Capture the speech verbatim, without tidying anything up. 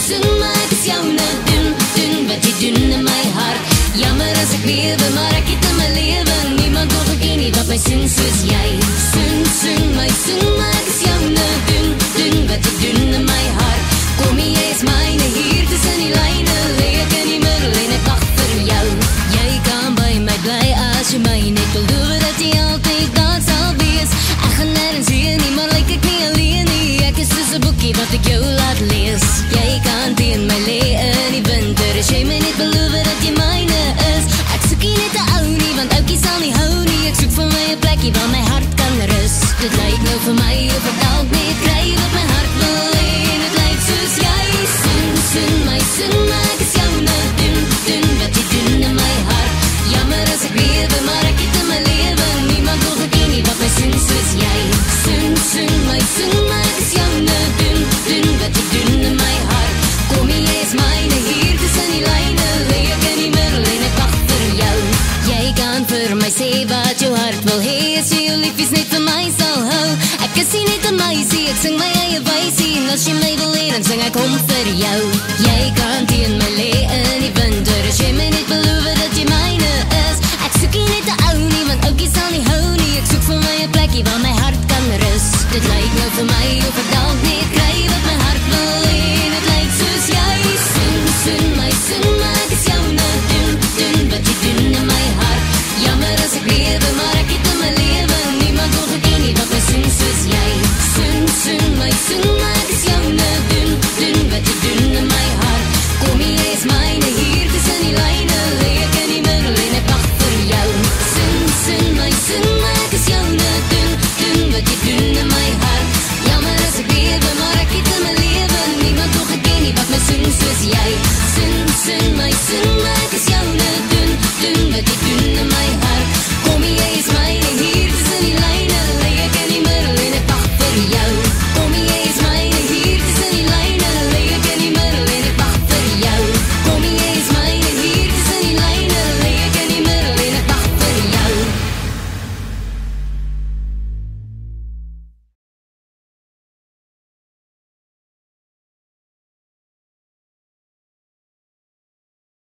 soen, maar ek is joune. Doen, doen wat jy doen in my hart. Jammer as ek lewe, maar ek het in my lewe niemand wil geken nie wat my soen soos jy. Soen, soen, my soen, maar ek is joune. Doen, doen wat jy doen in my hart. Kom jy is myne hier tussen die lyne, lê ek in die middel en ek wacht vir jou. Jy kan by my bly as jy my net beloof dat jy altyd daar sal wees. Ek gaan nergens heen nie, maar lyk ek nie alleen nie. Ek is soos 'n boekie wat ek jou laat lees. Jy kan teen my lê in die winter as jy my net beloof dat jy myne is. Ek soek nie net 'n ou nie, want oukie sal nie hou nie. Ek soek vir my 'n plekkie waar my hart kan rus. Dit lyk nou vir my of ek dalk net kry wat my hart wil hê. Dit lyk soos jy. Soen, soen, my soen, maar ek is joune. Doen, doen wat jy doen in my hart. Jammer as ek lewe, maar ek het in my lewe niemand wil geken nie wat my soen soos jy. Soen, soen, my soen, maar ek is joune. Doen, doen wat jy doen in my hart. Kom jy is myne hier tussen die lyne, lê ek in die middel en ek wacht vir jou. Jy kan vir my sê wat jou hart wil hê, as jy jou liefies net vir my sal hou. Ek is nie net 'n meisie, ek sing my eie wysie, en as jy my wil hê, dan sing ek hom vir jou. Jy kan teen my lê in die winter, as jy my net beloof dat jy myne is. Ek soek nie net 'n ou nie, want oukie sal nie hou nie. Ek soek vir my 'n plekkie waar my hart kan rus. Dit lyk nou vir my of ek dalk net kry wat my hart wil hê.